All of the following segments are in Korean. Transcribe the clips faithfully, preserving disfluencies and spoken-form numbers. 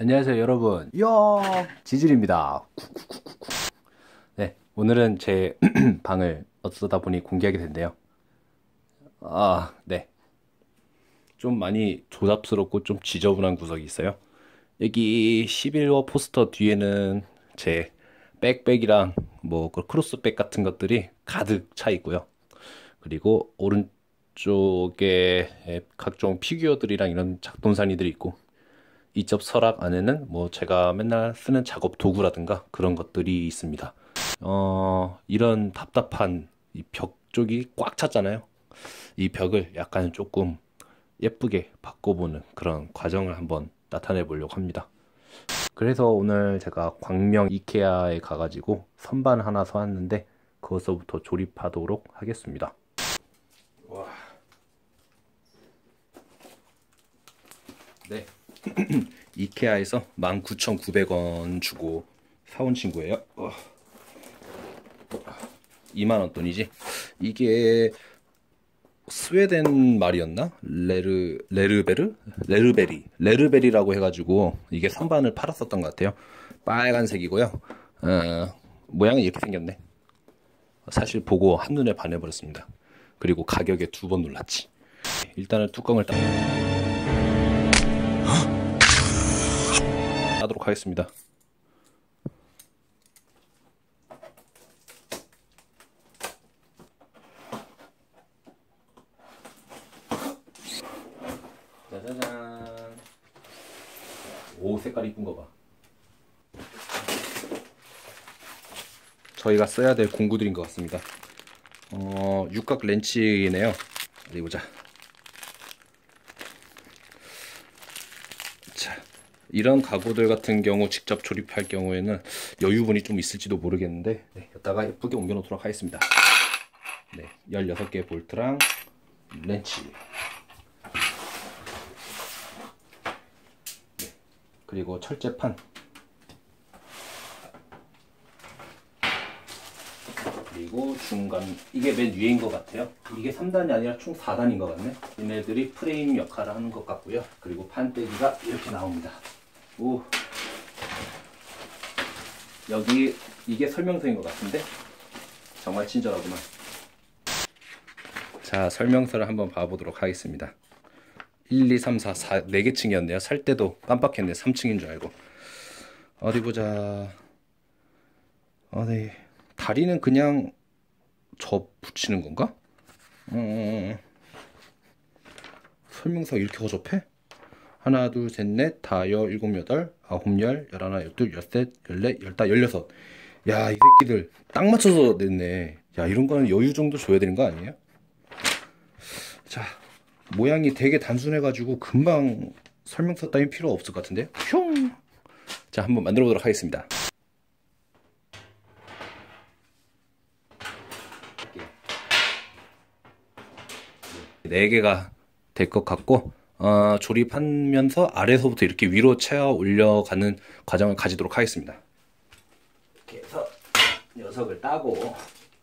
안녕하세요 여러분. 야 지질입니다. 네, 오늘은 제 방을 어쩌다 보니 공개하게 됐네요. 아, 네. 좀 많이 조잡스럽고 좀 지저분한 구석이 있어요. 여기 십일 호 포스터 뒤에는 제 백백이랑 뭐 그 크로스백 같은 것들이 가득 차 있고요. 그리고 오른쪽에 각종 피규어들이랑 이런 작동산이들이 있고, 이쪽 서랍 안에는 뭐 제가 맨날 쓰는 작업 도구라든가 그런 것들이 있습니다. 어, 이런 답답한 이 벽 쪽이 꽉 찼잖아요. 이 벽을 약간 조금 예쁘게 바꿔보는 그런 과정을 한번 나타내 보려고 합니다. 그래서 오늘 제가 광명 이케아에 가가지고 선반 하나 사왔는데 그것서부터 조립하도록 하겠습니다. 와. 네. 이케아에서 만 구천구백 원 주고 사온 친구예요. 어. 이만 원 돈이지. 이게 스웨덴 말이었나? 레르 레르베르? 레르베리 레르베리라고 해가지고 이게 선반을 팔았었던 것 같아요. 빨간색이고요. 어, 모양이 이렇게 생겼네. 사실 보고 한눈에 반해버렸습니다. 그리고 가격에 두 번 놀랐지. 일단은 뚜껑을 따 따도록 하겠습니다. 짜자잔. 오, 색깔 이쁜 거 봐. 저희가 써야 될 공구들인 것 같습니다. 어, 육각 렌치네요. 어디 보자. 자, 이런 가구들 같은 경우 직접 조립할 경우에는 여유분이 좀 있을지도 모르겠는데, 네, 여기다가 예쁘게 옮겨 놓도록 하겠습니다. 네, 열여섯 개 볼트랑 렌치. 네, 그리고 철제판. 그리고 중간, 이게 맨 위인 것 같아요. 이게 삼 단이 아니라 총 사 단인 것 같네. 얘네들이 프레임 역할을 하는 것 같고요. 그리고 판때기가 이렇게 나옵니다. 오, 여기 이게 설명서인 것 같은데 정말 친절하구만. 자, 설명서를 한번 봐보도록 하겠습니다. 일, 이, 삼, 사, 사 네 개 층이었네요. 살 때도 깜빡했네. 삼 층인 줄 알고. 어디 보자. 어디, 다리는 그냥 저 붙이는 건가? 음, 설명서 이렇게 허접해? 하나, 둘, 셋, 넷, 다, 여, 일곱, 여덟, 아홉, 열, 열하나, 열둘, 열셋, 열넷, 열다, 열여섯. 야, 이 새끼들 딱 맞춰서 냈네. 야, 이런 거는 여유 정도 줘야 되는 거 아니에요? 자, 모양이 되게 단순해가지고 금방 설명서 따윈 필요 없을 것 같은데? 흉! 자, 한번 만들어 보도록 하겠습니다. 네 개가 될 것 같고, 어, 조립하면서 아래서부터 이렇게 위로 채워 올려가는 과정을 가지도록 하겠습니다. 이렇게 해서 녀석을 따고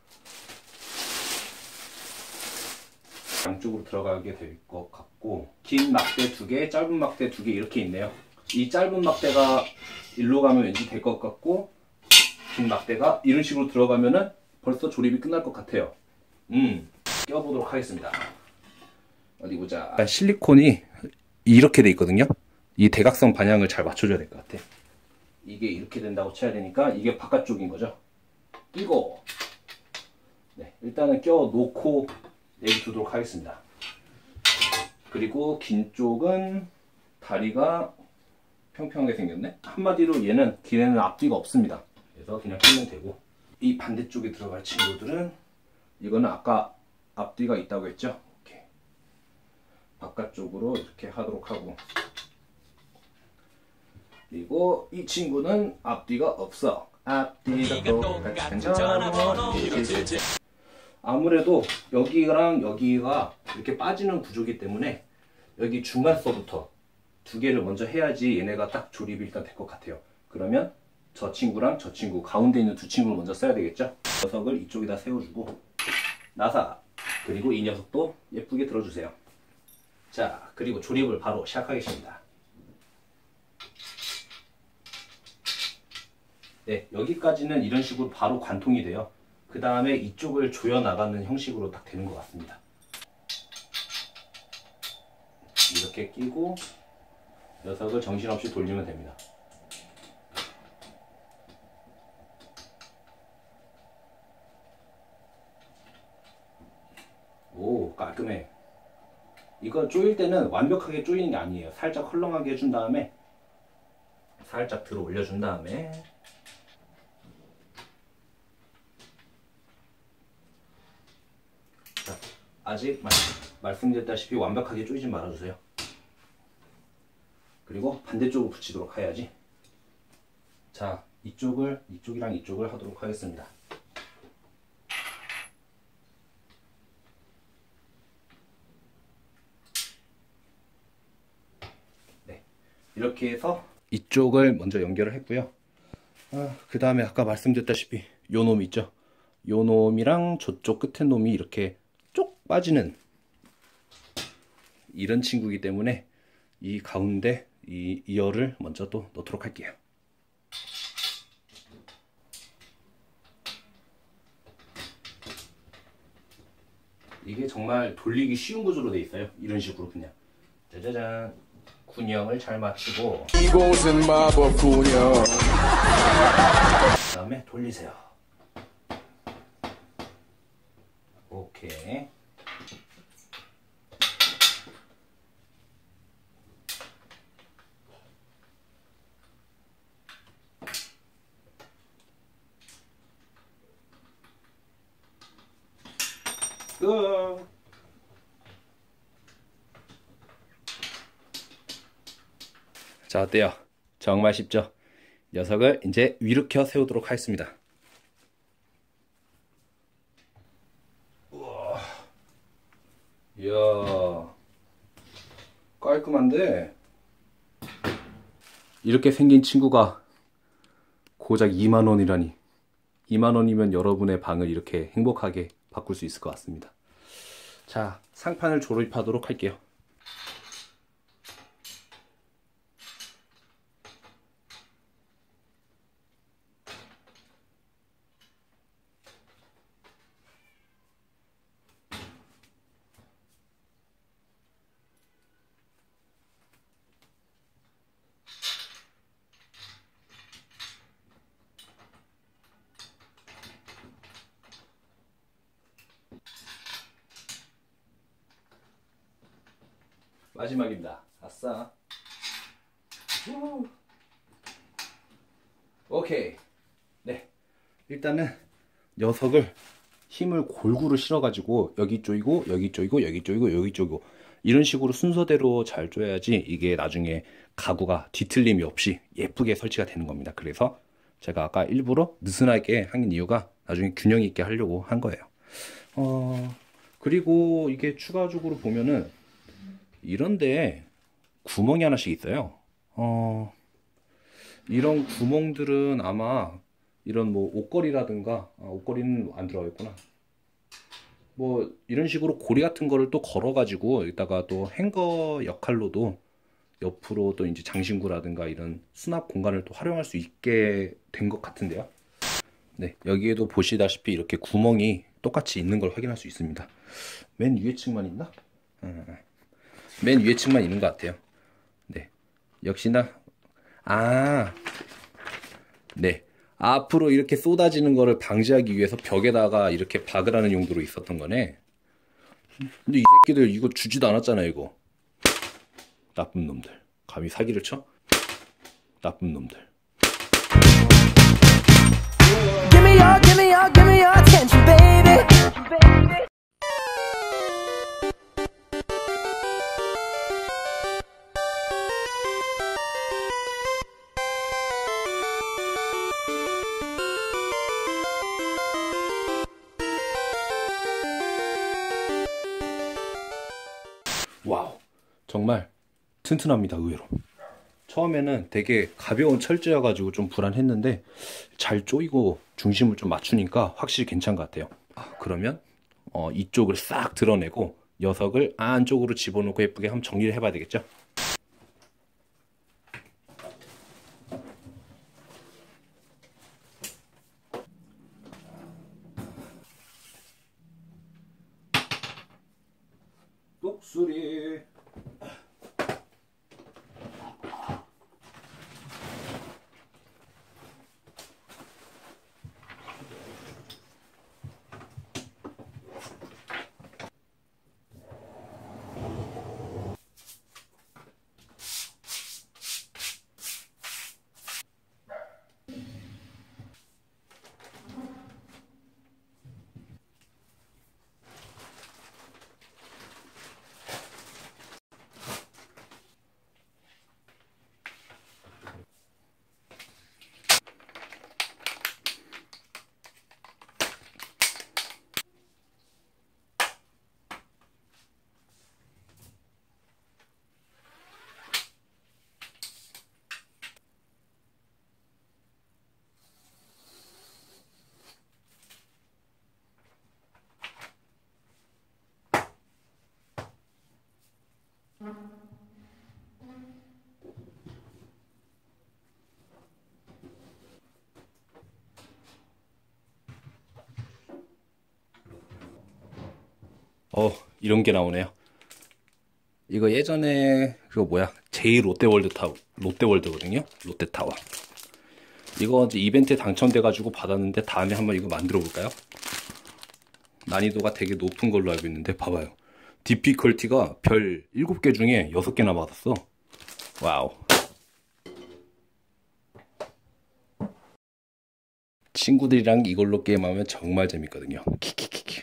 양쪽으로 들어가게 될 것 같고, 긴 막대 두 개, 짧은 막대 두 개 이렇게 있네요. 이 짧은 막대가 일로 가면 왠지 될 것 같고, 긴 막대가 이런 식으로 들어가면은 벌써 조립이 끝날 것 같아요. 음, 껴보도록 하겠습니다. 어디 보자. 실리콘이 이렇게 돼 있거든요. 이 대각선 방향을 잘 맞춰줘야 될 것 같아. 이게 이렇게 된다고 쳐야 되니까 이게 바깥쪽인 거죠. 끼고, 네, 일단은 껴 놓고 내비두도록 하겠습니다. 그리고 긴 쪽은 다리가 평평하게 생겼네. 한마디로 얘는 길에는 앞뒤가 없습니다. 그래서 그냥 끼면 되고, 이 반대쪽에 들어갈 친구들은, 이거는 아까 앞뒤가 있다고 했죠. 이렇게 바깥쪽으로 이렇게 하도록 하고, 그리고 이 친구는 앞뒤가 없어. 앞뒤가 똑같은 전화번호. 아무래도 여기랑 여기가 이렇게 빠지는 구조이기 때문에 여기 중간서부터 두 개를 먼저 해야지 얘네가 딱 조립이 일단 될 것 같아요. 그러면 저 친구랑 저 친구, 가운데 있는 두 친구를 먼저 써야 되겠죠. 녀석을 이쪽에다 세워주고, 나사, 그리고 이 녀석도 예쁘게 들어주세요. 자, 그리고 조립을 바로 시작하겠습니다. 네, 여기까지는 이런 식으로 바로 관통이 돼요. 그 다음에 이쪽을 조여 나가는 형식으로 딱 되는 것 같습니다. 이렇게 끼고 녀석을 정신없이 돌리면 됩니다. 오, 깔끔해. 이거 조일 때는 완벽하게 조이는 게 아니에요. 살짝 헐렁하게 해준 다음에 살짝 들어 올려준 다음에 자, 아직 말, 말씀드렸다시피 완벽하게 조이지 말아주세요. 그리고 반대쪽으로 붙이도록 해야지. 자, 이쪽을 이쪽이랑 이쪽을 하도록 하겠습니다. 네, 이렇게 해서 이쪽을 먼저 연결을 했고요. 아, 그 다음에 아까 말씀드렸다시피 요 놈 있죠? 요 놈이랑 저쪽 끝에 놈이 이렇게 쪽 빠지는 이런 친구이기 때문에 이 가운데 이 이어를 먼저 또 넣도록 할게요. 이게 정말 돌리기 쉬운 구조로 되어 있어요. 이런 식으로 그냥 짜자잔 군형을 잘 맞추고 이곳은 마법 군형 그 다음에 돌리세요. 오케이. 끝. 자, 어때요? 정말 쉽죠? 녀석을 이제 위로 세우도록 하겠습니다. 우와. 이야, 깔끔한데? 이렇게 생긴 친구가 고작 이만 원이라니. 이만 원이면 여러분의 방을 이렇게 행복하게 바꿀 수 있을 것 같습니다. 자, 상판을 조립하도록 할게요. 마지막입니다. 아싸. 우. 오케이. 네. 일단은 녀석을 힘을 골고루 실어가지고 여기 조이고 여기 조이고 여기 조이고 여기 조이고 이런 식으로 순서대로 잘 조여야지 이게 나중에 가구가 뒤틀림이 없이 예쁘게 설치가 되는 겁니다. 그래서 제가 아까 일부러 느슨하게 한 이유가 나중에 균형 있게 하려고 한 거예요. 어, 그리고 이게 추가적으로 보면은 이런데 구멍이 하나씩 있어요. 어, 이런 구멍들은 아마 이런 뭐 옷걸이라든가, 아, 옷걸이는 안 들어가겠구나. 뭐 이런 식으로 고리 같은 거를 또 걸어 가지고 여기다가 또 행거 역할로도 옆으로 또 이제 장신구라든가 이런 수납 공간을 또 활용할 수 있게 된 것 같은데요. 네, 여기에도 보시다시피 이렇게 구멍이 똑같이 있는 걸 확인할 수 있습니다. 맨 위에 층만 있나? 음. 맨 위에 층만 있는 것 같아요. 네, 역시나 아, 네, 앞으로 이렇게 쏟아지는 거를 방지하기 위해서 벽에다가 이렇게 박을 하는 용도로 있었던 거네. 근데 이 새끼들 이거 주지도 않았잖아. 이거 나쁜 놈들. 감히 사기를 쳐? 나쁜 놈들. Give me your, give me your, give me your attention, baby. 와우, 정말 튼튼합니다. 의외로 처음에는 되게 가벼운 철제여가지고 좀 불안했는데 잘 조이고 중심을 좀 맞추니까 확실히 괜찮은 것 같아요. 아, 그러면 어, 이쪽을 싹 드러내고 녀석을 안쪽으로 집어넣고 예쁘게 한번 정리를 해봐야 되겠죠. 어, 이런 게 나오네요. 이거 예전에 그거 뭐야? 제이 롯데월드 타워, 롯데월드거든요. 롯데타워. 이거 이제 이벤트에 당첨돼가지고 받았는데 다음에 한번 이거 만들어 볼까요? 난이도가 되게 높은 걸로 알고 있는데 봐봐요. 디피컬티가 별 일곱 개 중에 여섯 개나 받았어. 와우. 친구들이랑 이걸로 게임하면 정말 재밌거든요. 키키키키.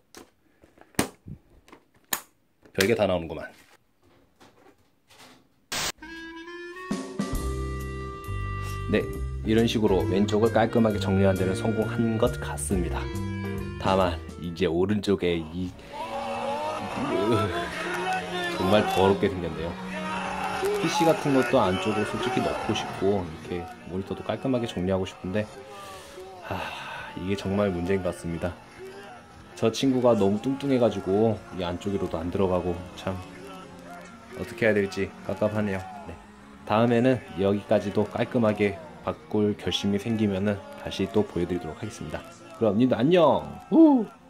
별게 다 나오는구만. 네, 이런 식으로 왼쪽을 깔끔하게 정리하는 데는 성공한 것 같습니다. 다만 이제 오른쪽에 이 정말 더럽게 생겼네요. 피씨 같은 것도 안쪽으로 솔직히 넣고 싶고 이렇게 모니터도 깔끔하게 정리하고 싶은데 하, 이게 정말 문제인 것 같습니다. 저 친구가 너무 뚱뚱해가지고 이 안쪽으로도 안 들어가고 참 어떻게 해야 될지 깝깝하네요. 네. 다음에는 여기까지도 깔끔하게 바꿀 결심이 생기면은 다시 또 보여드리도록 하겠습니다. 그럼 님도 안녕! 후!